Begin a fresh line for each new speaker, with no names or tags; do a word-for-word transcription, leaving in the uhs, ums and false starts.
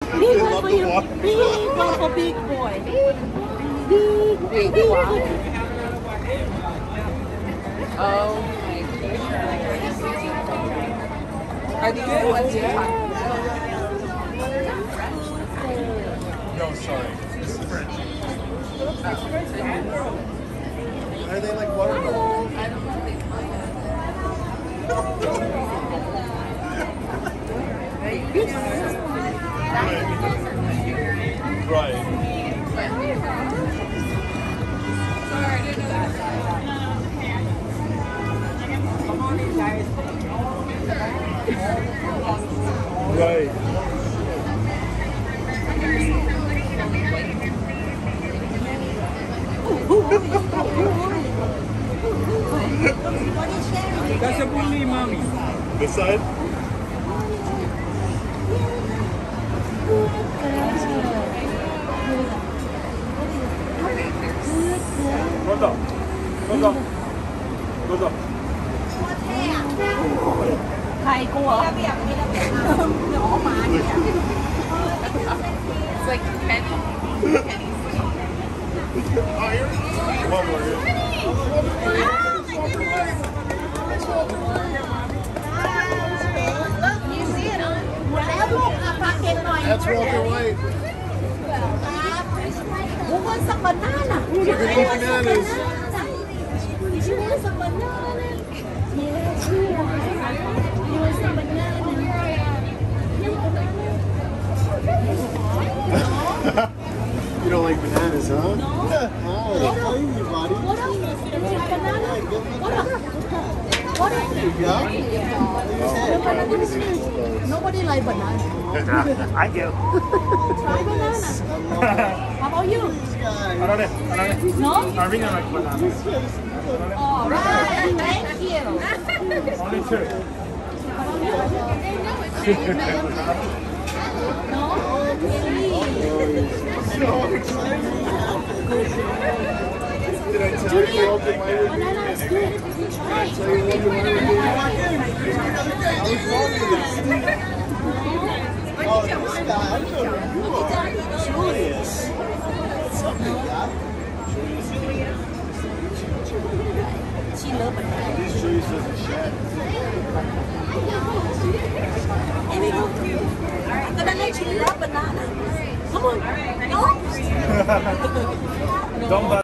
Big one for you. Big one for big boy. Big, big, big one.
Oh my goodness. Are these the ones you're talking about?
No, sorry. This is French. Are they like watermelon?
I don't know.
Right. Right.
Sorry, I didn't know that.
Right.
That's a bully, mommy.
This side? Hold up. Hold up. Hold up.
ใครกลัวเดี๋ยวออกมาเนี่ย
It's like Penny.
Oh, here? One more here. That's Walter White.
Who wants some banana?
Look at these bananas.
She wants some banana. Yes, she wants. You want some banana?
You don't like bananas, huh? No. Oh, crazy, buddy.
What else? Banana? What else? What else?
Yeah?
Nobody like banana.
I do.
Try banana. How about you?
Arale, arale.
No?
I really like bananas.
All right. Thank you.
Only two.
No?
So excited. Did I tell you Walter White would be?
Banana is good. Try.
Did I tell you Walter White would be? I was wondering that. Oh, this guy, I know who you are. Julius. What's up, big guy?
She loves banana.
These Julius doesn't shed.
I'm gonna let you love banana. Come on. No?
Don't